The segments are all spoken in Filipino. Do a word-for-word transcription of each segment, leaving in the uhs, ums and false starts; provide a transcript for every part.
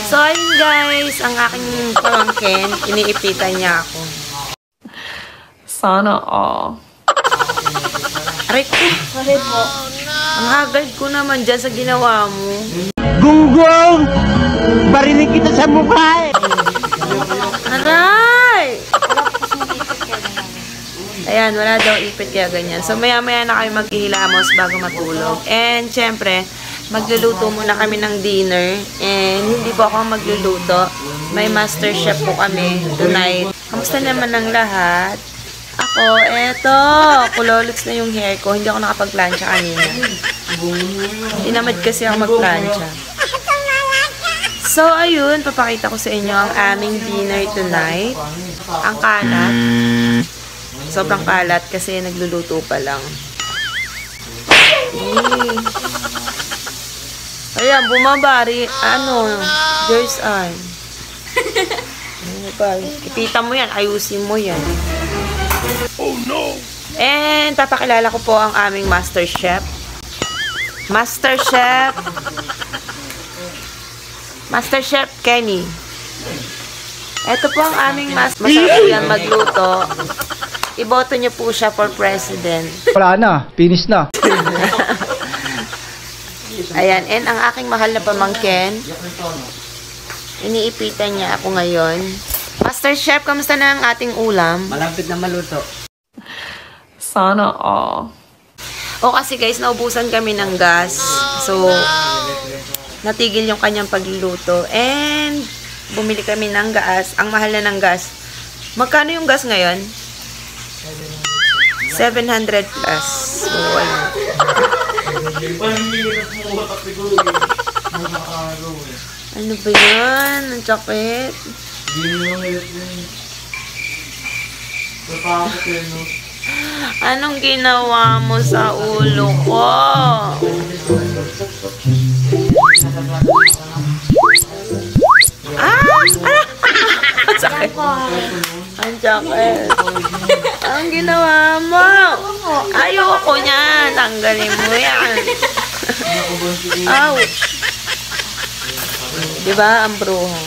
So, ayun guys, ang aking pamangkin, iniipitan niya ako. Sana all. Aray ko. Aray po. Ang hagad ko naman dyan sa ginawa mo. Gunggong! Barinig kita sa mukha eh! Aray! Ayan, wala daw ipit kaya ganyan. So, maya-maya na kami maghihilamos bago matulog. And, syempre, magluluto muna kami ng dinner. And, hindi po ako magluluto. May master chef po kami tonight. Kamusta naman ang lahat? Ako, eto. Kulolits na yung hair ko. Hindi ako nakapag-plancha kanina. Tinamad kasi ako mag-plancha. So, ayun. Papakita ko sa inyo ang aming dinner tonight. Ang kalat. Sobrang kalat kasi nagluluto pa lang. Hey. Ayan, bumabari. Ano? There's eye. Ano pa? Ipita mo yan. Ayusin mo yan. Oh no! And papakilala ko po ang aming master chef. Master chef. Master chef Kenny. Ito po ang aming mas masarap po yan magluto. Iboto niyo po siya for president. Wala na, finish na. Ayan, and ang aking mahal na pamangkin, iniipitan niya ako ngayon. Master Chef, kamusta na ang ating ulam? Malapit na maluto. Sana all. O kasi guys, naubusan kami ng gas. So, natigil yung kanyang pagluluto. And, bumili kami ng gas. Ang mahal na ng gas. Magkano yung gas ngayon? seven hundred plus. So, ayun. Ano ba yan? Ang sakit. Anong ginawa mo sa ulo ko? Ah! Ang sakit. Ang sakit. Ang ginawa mo? Ayoko niyan. Tanggalin mo yan. Ouch. Diba? Ang bruha.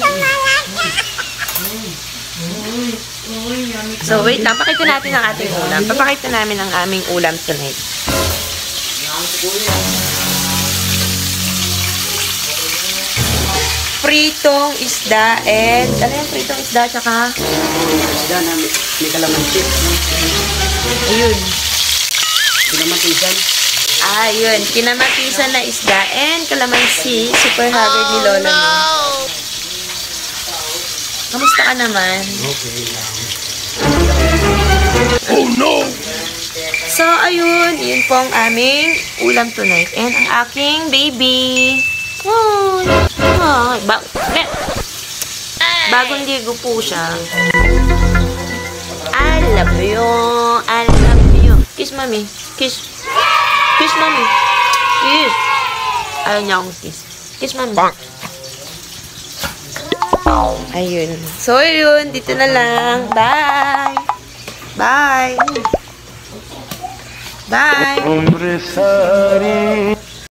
So, wait lang. Pakita natin ang ating ulam. Papakita namin ang aming ulam tonight. Pritong isda and... Ano yung pritong isda? Tsaka... Isda na may, may kalamansi. Ayun. Kinamatisan. Ah, yun. Kinamatisan na isda and kalamansi. Super haggard ni Lola mo. Kamusta ka naman? Okay lang. Oh no! So, ayun. Yun po ang aming ulam tonight. And ang aking baby. Oh, oh, ba eh. Bagong ligo po siya. I love you. I love you. Kiss, mami. Kiss. Kiss, mami. Kiss. Ayaw niya akong kiss. Kiss, mami. Ayun. So, yun. Dito na lang. Bye. Bye. Bye.